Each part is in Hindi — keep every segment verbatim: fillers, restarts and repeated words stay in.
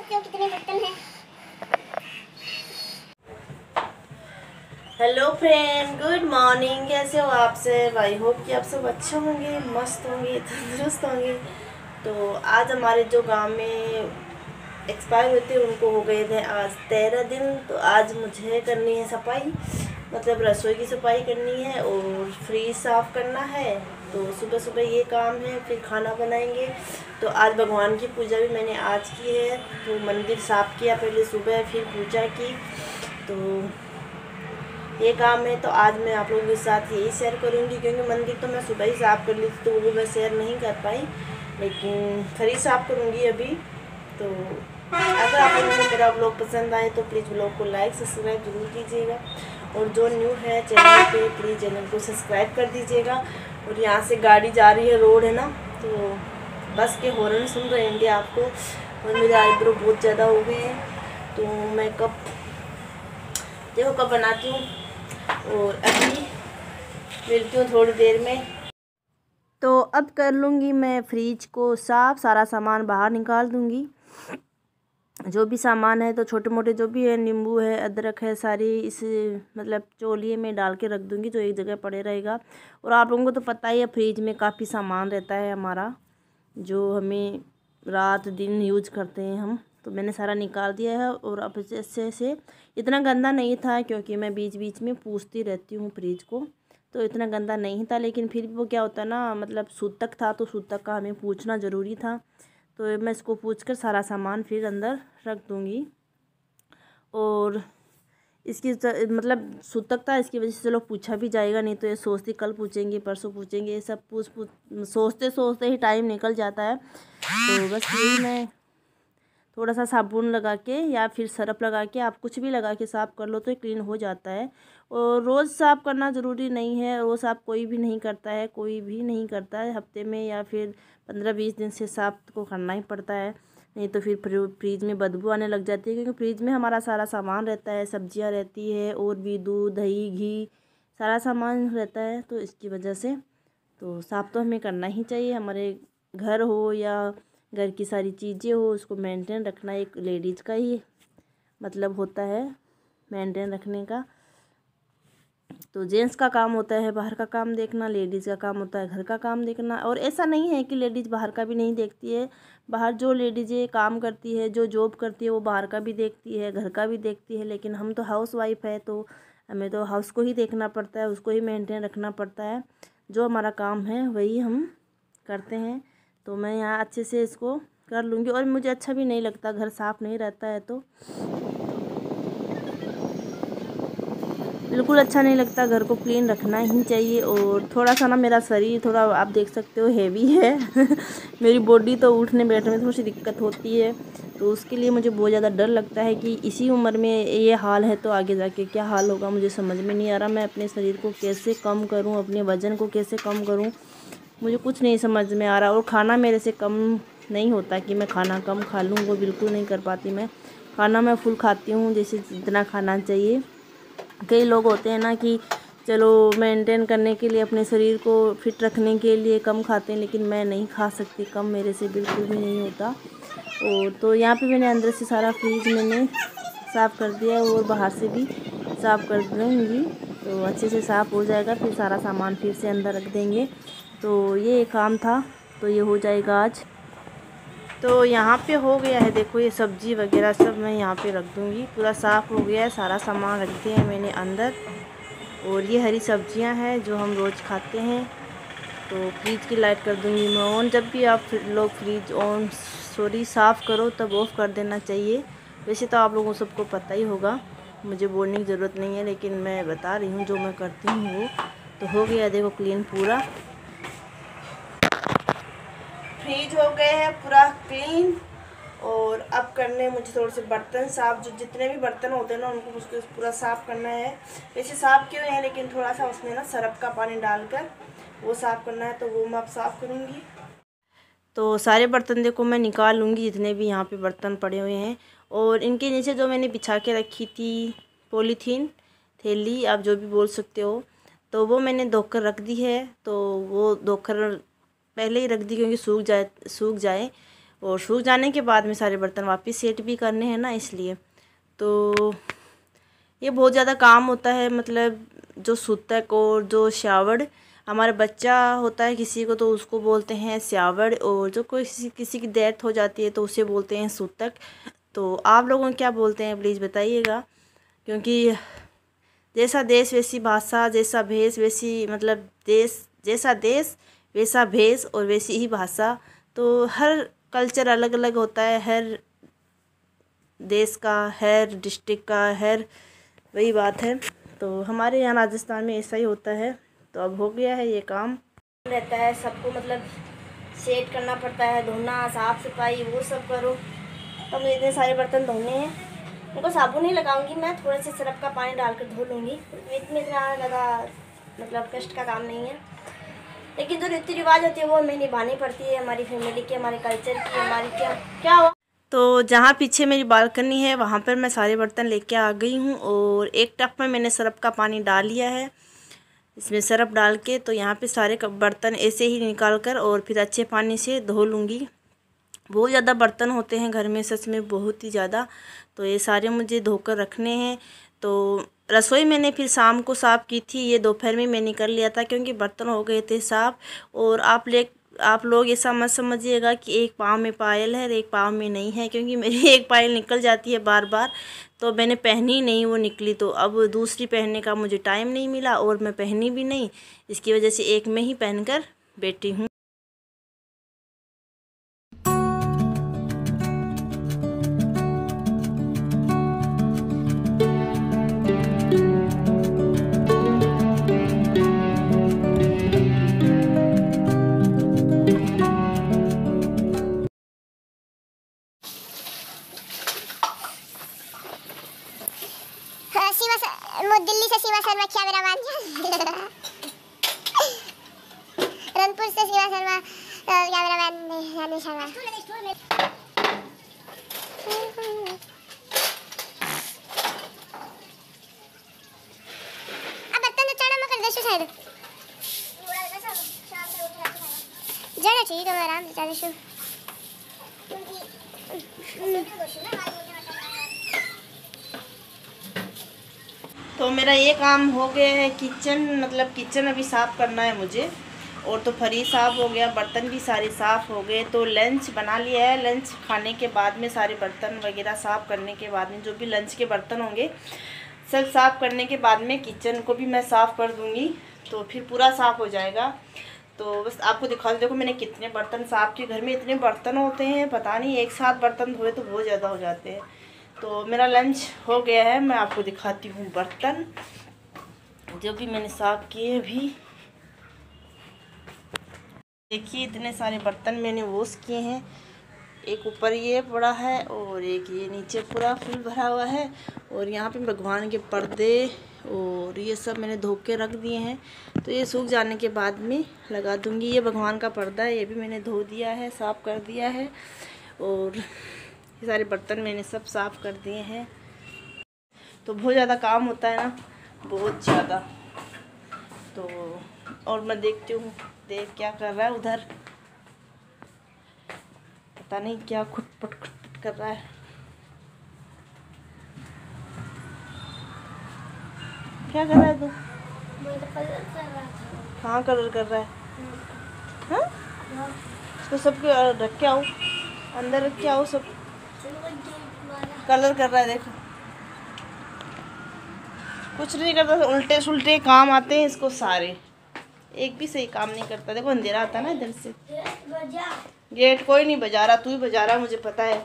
सकते हो कितने बर्तन हैं। Hello friend, good morning. कैसे हो आप सब? आई होप कि आप सब अच्छे होंगे, मस्त होंगे, तंदुरुस्त होंगे। तो आज हमारे जो गांव में एक्सपायर हुए थे उनको हो गए थे आज तेरह दिन। तो आज मुझे करनी है सफाई, मतलब रसोई की सफाई करनी है और फ्रिज साफ़ करना है। तो सुबह सुबह ये काम है, फिर खाना बनाएंगे। तो आज भगवान की पूजा भी मैंने आज की है। तो मंदिर साफ़ किया पहले सुबह, फिर पूजा की। तो ये काम है। तो आज मैं आप लोगों के साथ यही शेयर करूंगी, क्योंकि मंदिर तो मैं सुबह ही साफ़ कर ली थी, तो वो मैं शेयर नहीं कर पाई, लेकिन फ्रिज साफ़ करूंगी अभी। तो अगर आप लोगों को मेरा ब्लॉग पसंद आए तो प्लीज़ ब्लॉग को लाइक सब्सक्राइब जरूर कीजिएगा, और जो न्यू है चैनल पे प्लीज़ चैनल को सब्सक्राइब कर दीजिएगा। और यहाँ से गाड़ी जा रही है, रोड है ना, तो बस के हॉर्न सुन रहे होंगे आपको। और मेरे आईब्रो बहुत ज़्यादा हो गए हैं, तो मैं कब देखो कब बनाती हूँ। और अभी मिलती हूँ थोड़ी देर में। तो अब कर लूँगी मैं फ्रिज को साफ़, सारा सामान बाहर निकाल दूँगी। जो भी सामान है, तो छोटे मोटे जो भी है, नींबू है, अदरक है, सारी इस मतलब चोलिए में डाल के रख दूँगी, जो एक जगह पड़े रहेगा। और आप लोगों को तो पता ही है, फ्रिज में काफ़ी सामान रहता है हमारा, जो हमें रात दिन यूज करते हैं हम। तो मैंने सारा निकाल दिया है। और अब जैसे से इतना गंदा नहीं था, क्योंकि मैं बीच बीच में पूछती रहती हूँ फ्रिज को, तो इतना गंदा नहीं था। लेकिन फिर भी वो क्या होता है ना, मतलब सूतक था, तो सूतक का हमें पूछना ज़रूरी था। तो मैं इसको पूछ कर सारा सामान फिर अंदर रख दूँगी। और इसकी मतलब सूतक था, इसकी वजह से चलो पूछा भी जाएगा, नहीं तो ये सोचती कल पूछेंगे, परसों पूछेंगे, ये सब पूछ पूछ सोचते सोचते ही टाइम निकल जाता है। तो बस यही मैं थोड़ा सा साबुन लगा के या फिर सरफ लगा के, आप कुछ भी लगा के साफ़ कर लो तो क्लीन हो जाता है। और रोज़ साफ़ करना ज़रूरी नहीं है, रोज़ साफ़ कोई भी नहीं करता है, कोई भी नहीं करता है। हफ्ते में या फिर पंद्रह बीस दिन से साफ़ को करना ही पड़ता है, नहीं तो फिर फ्रिज में बदबू आने लग जाती है। क्योंकि फ्रिज में हमारा सारा सामान रहता है, सब्जियां रहती है, और भी दूध दही घी सारा सामान रहता है। तो इसकी वजह से तो साफ़ तो हमें करना ही चाहिए। हमारे घर हो या घर की सारी चीज़ें हो, उसको मेंटेन रखना एक लेडीज़ का ही मतलब होता है, मेंटेन रखने का। तो जेंट्स का काम होता है बाहर का काम देखना, लेडीज़ का काम होता है घर का काम देखना। और ऐसा नहीं है कि लेडीज़ बाहर का भी नहीं देखती है। बाहर जो लेडीज़ें काम करती है, जो जॉब करती है, वो बाहर का भी देखती है, घर का भी देखती है। लेकिन हम तो हाउस वाइफ है, तो हमें तो हाउस को ही देखना पड़ता है, उसको ही मेंटेन रखना पड़ता है। जो हमारा काम है वही हम करते हैं। तो मैं यहाँ अच्छे से इसको कर लूँगी। और मुझे अच्छा भी नहीं लगता घर साफ़ नहीं रहता है, तो बिल्कुल अच्छा नहीं लगता, घर को क्लीन रखना ही चाहिए। और थोड़ा सा ना मेरा शरीर थोड़ा आप देख सकते हो हेवी है मेरी बॉडी तो उठने बैठने में थोड़ी सी दिक्कत होती है। तो उसके लिए मुझे बहुत ज़्यादा डर लगता है कि इसी उम्र में ये हाल है तो आगे जाके क्या हाल होगा, मुझे समझ में नहीं आ रहा। मैं अपने शरीर को कैसे कम करूँ, अपने वज़न को कैसे कम करूँ, मुझे कुछ नहीं समझ में आ रहा। और खाना मेरे से कम नहीं होता कि मैं खाना कम खा लूँ, वो बिल्कुल नहीं कर पाती मैं। खाना मैं फुल खाती हूँ, जैसे जितना खाना चाहिए। कई लोग होते हैं ना कि चलो मेंटेन करने के लिए, अपने शरीर को फिट रखने के लिए कम खाते हैं, लेकिन मैं नहीं खा सकती कम, मेरे से बिल्कुल भी नहीं होता। और तो यहाँ पे मैंने अंदर से सारा फ्रिज मैंने साफ़ कर दिया, और बाहर से भी साफ़ कर दूँगी, तो अच्छे से साफ़ हो जाएगा। फिर सारा सामान फिर से अंदर रख देंगे। तो ये काम था, तो ये हो जाएगा आज। तो यहाँ पे हो गया है, देखो ये सब्ज़ी वगैरह सब मैं यहाँ पे रख दूँगी। पूरा साफ़ हो गया है, सारा सामान रख दिया है मैंने अंदर। और ये हरी सब्जियाँ हैं जो हम रोज़ खाते हैं। तो फ्रिज की लाइट कर दूँगी मैं ऑन। जब भी आप लोग फ्रिज ऑन सॉरी साफ़ करो तब ऑफ़ कर देना चाहिए। वैसे तो आप लोगों को सबको पता ही होगा, मुझे बोलने की ज़रूरत नहीं है, लेकिन मैं बता रही हूँ जो मैं करती हूँ वो। तो हो गया देखो क्लीन पूरा, फ्रिज हो गए हैं पूरा क्लीन। और अब करने मुझे थोड़े से बर्तन साफ़, जो जितने भी बर्तन होते हैं ना उनको मुझको पूरा साफ़ करना है। वैसे साफ़ क्यों है, लेकिन थोड़ा सा उसमें ना सरफ का पानी डालकर वो साफ़ करना है, तो वो मैं अब साफ़ करूँगी। तो सारे बर्तन देखो मैं निकाल लूँगी, जितने भी यहाँ पे बर्तन पड़े हुए हैं। और इनके नीचे जो मैंने बिछा के रखी थी पॉलीथीन थैली, आप जो भी बोल सकते हो, तो वो मैंने धोकर रख दी है। तो वो धोकर पहले ही रख दी, क्योंकि सूख जाए सूख जाए और सूख जाने के बाद में सारे बर्तन वापस सेट भी करने हैं ना, इसलिए तो ये बहुत ज़्यादा काम होता है। मतलब जो सूतक और जो श्यावड़, हमारा बच्चा होता है किसी को तो उसको बोलते हैं श्यावड़, और जो कोई किसी किसी की डेथ हो जाती है तो उसे बोलते हैं सूतक। तो आप लोगों क्या बोलते हैं प्लीज़ बताइएगा, क्योंकि जैसा देश वैसी भाषा, जैसा भेष वैसी, मतलब देश जैसा देश वैसा भेष और वैसी ही भाषा। तो हर कल्चर अलग अलग होता है, हर देश का, हर डिस्ट्रिक्ट का, हर वही बात है। तो हमारे यहाँ राजस्थान में ऐसा ही होता है। तो अब हो गया है ये काम, रहता है सबको, मतलब सेट करना पड़ता है, धोना, साफ़ सफाई वो सब करो। तो मुझे इतने सारे बर्तन धोने हैं, उनको साबुन नहीं लगाऊंगी मैं, थोड़े से सरफ का पानी डालकर धो लूँगी। इतने इतना ज़्यादा मतलब कष्ट का काम नहीं है, लेकिन जो रीति रिवाज होती है वो हमें निभानी पड़ती है, हमारी फैमिली की, हमारे कल्चर की, हमारी क्या क्या हुआ। तो जहाँ पीछे मेरी बालकनी है वहाँ पर मैं सारे बर्तन लेके आ गई हूँ, और एक टब में मैंने सरफ का पानी डाल लिया है। इसमें सरफ डाल के तो यहाँ पे सारे बर्तन ऐसे ही निकाल कर और फिर अच्छे पानी से धो लूँगी। बहुत ज़्यादा बर्तन होते हैं घर में, सच में बहुत ही ज़्यादा। तो ये सारे मुझे धोकर रखने हैं। तो रसोई मैंने फिर शाम को साफ़ की थी, ये दोपहर में मैंने कर लिया था क्योंकि बर्तन हो गए थे साफ़। और आप ले आप लोग ऐसा मत समझिएगा कि एक पाँव में पायल है और एक पाँव में नहीं है, क्योंकि मेरी एक पायल निकल जाती है बार बार, तो मैंने पहनी नहीं, वो निकली। तो अब दूसरी पहनने का मुझे टाइम नहीं मिला और मैं पहनी भी नहीं, इसकी वजह से एक में ही पहनकर बैठी हूँ। दिल्ली से सीमा शर्मा क्या मेरा मान रनपुर से सीमा शर्मा क्या मेरा मान शर्मा। अब बर्तन तो चढ़ा मैं कर दे शायद जाना चाहिए तो आराम से चले शु। तो मेरा ये काम हो गया है, किचन मतलब किचन अभी साफ़ करना है मुझे, और तो फरी साफ़ हो गया, बर्तन भी सारे साफ़ हो गए। तो लंच बना लिया है, लंच खाने के बाद में सारे बर्तन वगैरह साफ़ करने के बाद में जो भी लंच के बर्तन होंगे सब साफ़ करने के बाद में किचन को भी मैं साफ़ कर दूँगी, तो फिर पूरा साफ़ हो जाएगा। तो बस आपको दिखा दो, देखो मैंने कितने बर्तन साफ़ किए। घर में इतने बर्तन होते हैं पता नहीं, एक साथ बर्तन धोए तो बहुत ज़्यादा हो जाते हैं। तो मेरा लंच हो गया है, मैं आपको दिखाती हूँ बर्तन जो भी मैंने साफ़ किए अभी। देखिए इतने सारे बर्तन मैंने वॉश किए हैं, एक ऊपर ये पड़ा है और एक ये नीचे पूरा फुल भरा हुआ है, और यहाँ पे भगवान के पर्दे और ये सब मैंने धो के रख दिए हैं। तो ये सूख जाने के बाद में लगा दूँगी। ये भगवान का पर्दा है, ये भी मैंने धो दिया है, साफ़ कर दिया है, और ये सारे बर्तन मैंने सब साफ़ कर दिए हैं। तो बहुत ज़्यादा काम होता है ना, बहुत ज़्यादा। तो और मैं देखती हूँ देव क्या कर रहा है उधर, पता नहीं क्या खुटपट खुटपट कर रहा है। क्या कर रहा है तू? कहाँ कलर कर रहा है? हाँ, इसको सब रख के आओ, अंदर रख के आओ, सब कलर कर रहा है। देखो कुछ नहीं करता, उल्टे सुलटे काम आते हैं इसको सारे, एक भी सही काम नहीं करता। देखो अंधेरा आता ना इधर से। गेट कोई नहीं बजा रहा, तू ही बजा रहा, मुझे पता है।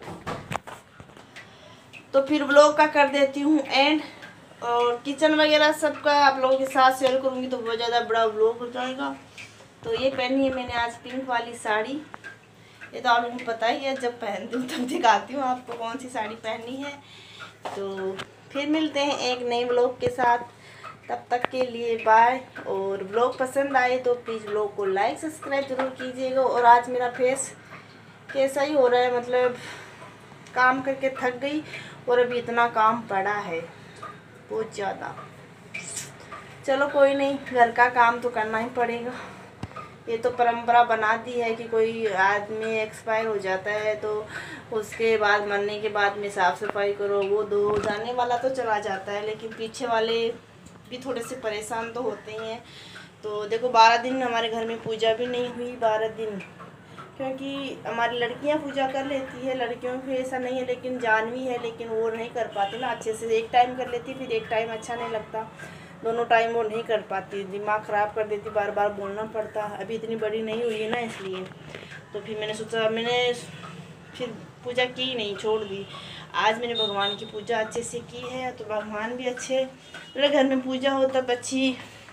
तो फिर व्लॉग का कर देती हूँ एंड, और किचन वगैरह सबका आप लोगों के साथ शेयर करूँगी तो बहुत ज़्यादा बड़ा व्लॉग हो जाएगा। तो ये पहनी है मैंने आज पिंक वाली साड़ी, ये तो आप लोगों को पता ही है, जब पहनती हूँ तब दिखाती हूँ आपको कौन सी साड़ी पहनी है। तो फिर मिलते हैं एक नए व्लॉग के साथ, तब तक के लिए बाय। और व्लॉग पसंद आए तो प्लीज़ व्लॉग को लाइक सब्सक्राइब जरूर कीजिएगा। और आज मेरा फेस कैसा ही हो रहा है, मतलब काम करके थक गई और अभी इतना काम पड़ा है बहुत ज़्यादा। चलो कोई नहीं, घर का काम तो करना ही पड़ेगा, ये तो परंपरा बना दी है कि कोई आदमी एक्सपायर हो जाता है तो उसके बाद मरने के बाद में साफ़ सफाई करो, वो दो, जाने वाला तो चला जाता है लेकिन पीछे वाले भी थोड़े से परेशान तो होते ही हैं। तो देखो बारह दिन हमारे घर में पूजा भी नहीं हुई, बारह दिन, क्योंकि हमारी लड़कियां पूजा कर लेती है, लड़कियों को ऐसा नहीं है, लेकिन जानवी है लेकिन वो नहीं कर पाती ना अच्छे से। एक टाइम कर लेती फिर एक टाइम अच्छा नहीं लगता, दोनों टाइम वो नहीं कर पाती, दिमाग ख़राब कर देती, बार बार बोलना पड़ता। अभी इतनी बड़ी नहीं हुई है ना इसलिए। तो फिर मैंने सोचा, मैंने फिर पूजा की नहीं, छोड़ दी। आज मैंने भगवान की पूजा अच्छे से की है तो भगवान भी अच्छे, मेरे घर में पूजा हो तब अच्छी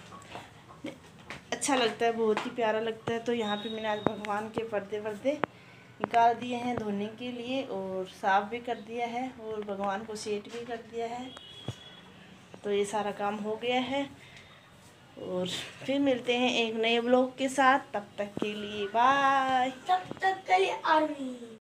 अच्छा लगता है, बहुत ही प्यारा लगता है। तो यहाँ पे मैंने आज भगवान के पर्दे वर्दे निकाल दिए हैं धोने के लिए और साफ़ भी कर दिया है और भगवान को सेट भी कर दिया है। तो ये सारा काम हो गया है और फिर मिलते हैं एक नए ब्लॉग के साथ। तब तक के लिए बाय। तब तक के लिए आर्मी।